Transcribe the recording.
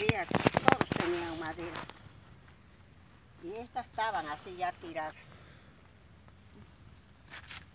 había, todos tenían madera. Y estas estaban así ya tiradas.